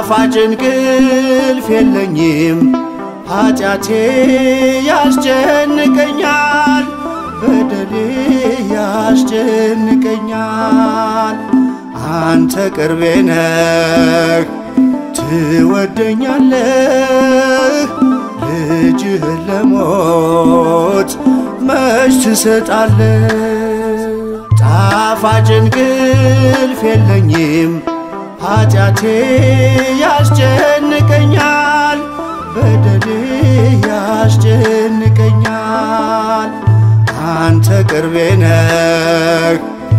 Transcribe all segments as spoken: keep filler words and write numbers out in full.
ጣፋጭ እንቅልፍ የለኝም ኃጢአቴ ያስጨንቀኛል በደሌ ያስጨንቀኛል አንተ ቅርቤ ነህ ትወደኛለህ ልጅህን ለሞት መች ትሰጣለህ ጣፋጭ እንቅልፍ የለኝም ኃጢአቴ ያስጨንቀኛል በደሌ ያስጨንቀኛል አንተ ቅርቤ ነህ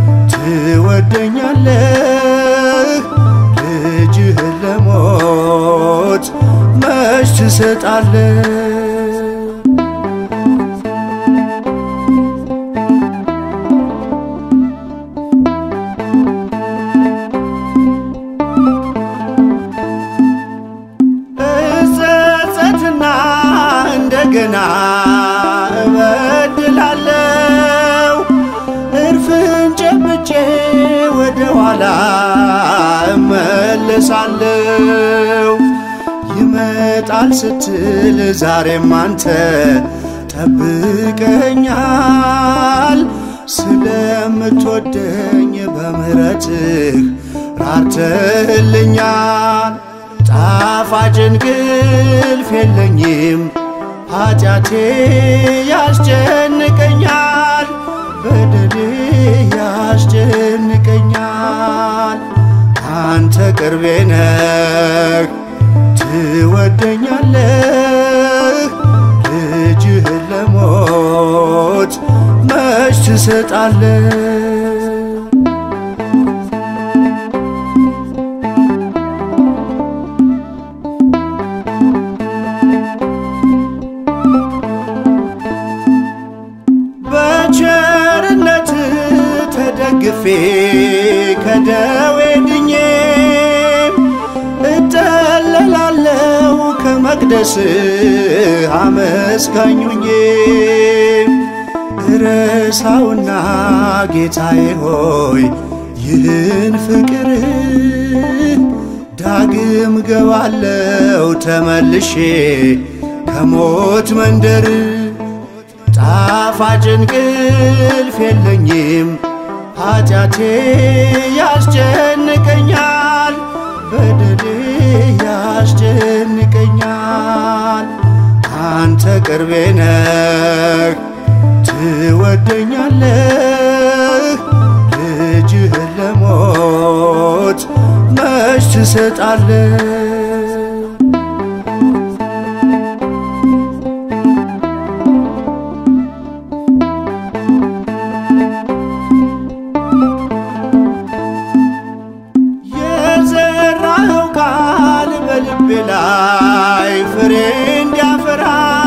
ትወደኛለህ ልጅህን ለሞት መች ትሰጣለህ እንደገና እበድላለሁ እርፍን ጨብጬ ወደ ኋላ እመለሳለሁ ይመጣል ስትል ዛሬም አንተ ጠብቀኛል ስለምትወደኝ በምህረትህ ራርተህልኛል ጣፋጭ እንቅልፍ የለኝም ኃጢአቴ ያስጨንቀኛል በደሌ ያስጨንቀኛል አንተ ቅርቤ ነህ ትወደኛለህ ልጅህን ለሞት መች ትሰጣለህ ደግፌ ከደዌ ድኜ እጠለላለሁ ከመቅደስህ አመስጋኙኜ እረሳውና ጌታዬ ሆይ ይህን ፍቅር ዳግም ገባለው ተመልሼ ከሞት መንደር ጣፋጭ እንቅልፍ የለኝም ኃጢአቴ ያስጨንቀኛል በደሌ ያስጨንቀኛል አንተ ቅርቤ ነህ ትወደኛለህ ልጅህን ለሞት መች ትሰጣለህ በልቤ ላይ ፍሬ እንዲያፈራ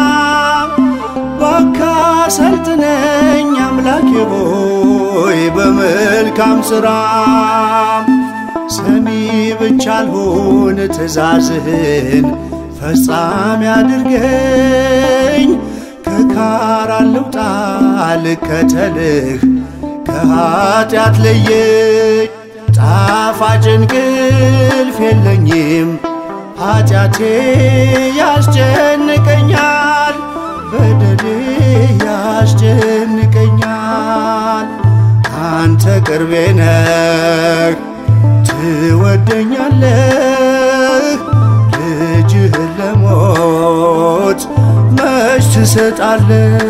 ባካ ሰልጥነኝ አምላኬ ሆይ በመልካም ሥራ ሰሚ ብቻ አልሆን ትእዛዝህን ፈጻሚ አድርገኝ ከካራን ልውጣ ልከተልህ ከኃጢአት ለየኝ ጣፋጭ እንቅልፍ የለኝም ኃጢአቴ ያስጨንቀኛል በደሌ ያስጨንቀኛል አንተ ቅርቤ ነህ ትወደኛለህ ልጅህን ለሞት መች ትሰጣለህ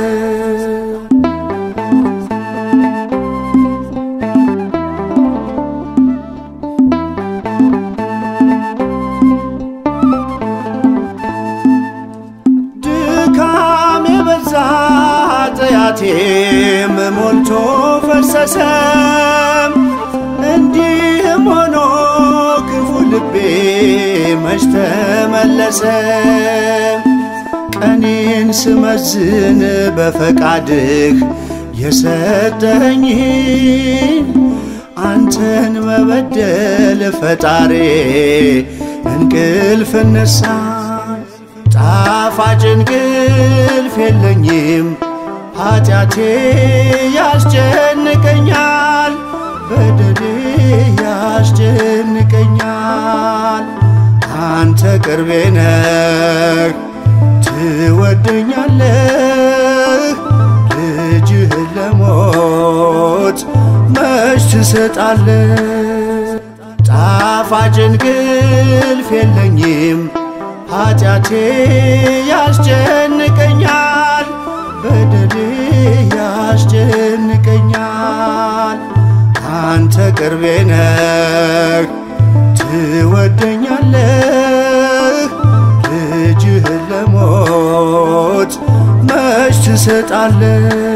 ኃጢአቴም ሞልቶ ፈሰሰ እንዲህም ሆኖ ክፉ ልቤ መች ተመለሰ ቀኔን ስመዝን በፈቃድህ የሰጠኸኝን አንተን መበደል ፈጣሪ እንቅልፍ ነሳኝ ጣፋጭ እንቅልፍ የለኝም ኃጢአቴ ያስጨንቀኛል በደሌ ያስጨንቀኛል አንተ ቅርቤ ነህ ትወደኛለህ ልጅህን ለሞት መች ትሰጣለህ ጣፋጭ እንቅልፍ የለኝም ኃጢአቴ ያስጨንቀኛል በደሌ ያስጨንቀኛል አንተ ቅርቤ ነህ ትወደኛለህ ልጅህን ለሞት መች ትሰጣለህ